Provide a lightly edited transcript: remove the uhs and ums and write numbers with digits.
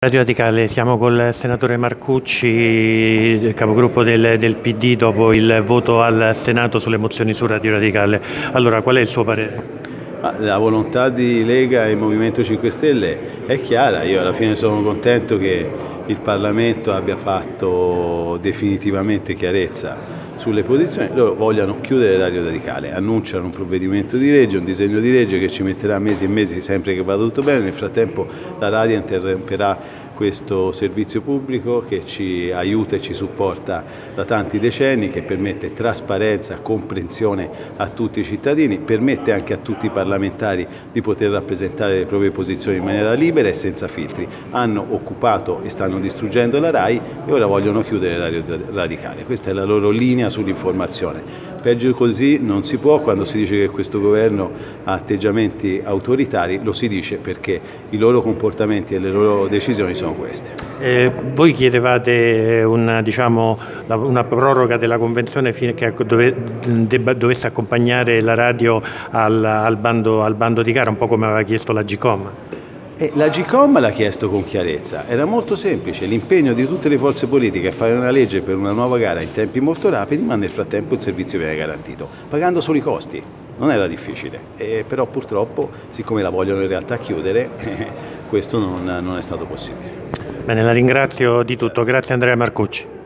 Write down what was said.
Radio Radicale, siamo col senatore Marcucci, capogruppo del PD, dopo il voto al Senato sulle mozioni su Radio Radicale. Allora, qual è il suo parere? La volontà di Lega e Movimento 5 Stelle è chiara. Io alla fine sono contento che il Parlamento abbia fatto definitivamente chiarezza sulle posizioni. Loro vogliono chiudere Radio Radicale, annunciano un provvedimento di legge, un disegno di legge che ci metterà mesi e mesi sempre che vada tutto bene. Nel frattempo la radio interromperà questo servizio pubblico che ci aiuta e ci supporta da tanti decenni, che permette trasparenza, comprensione a tutti i cittadini, permette anche a tutti i parlamentari di poter rappresentare le proprie posizioni in maniera libera e senza filtri. Hanno occupato e stanno distruggendo la RAI e ora vogliono chiudere Radio Radicale. Questa è la loro linea sull'informazione. Peggio così non si può. Quando si dice che questo governo ha atteggiamenti autoritari, lo si dice perché i loro comportamenti e le loro decisioni sono queste. Voi chiedevate una proroga della convenzione fino che dovesse accompagnare la radio al bando di gara, un po' come aveva chiesto la GCOM. La GCOM l'ha chiesto con chiarezza, era molto semplice, l'impegno di tutte le forze politiche è fare una legge per una nuova gara in tempi molto rapidi, ma nel frattempo il servizio viene garantito, pagando solo i costi. Non era difficile, però purtroppo, siccome la vogliono in realtà chiudere, questo non è stato possibile. Bene, la ringrazio di tutto, grazie Andrea Marcucci.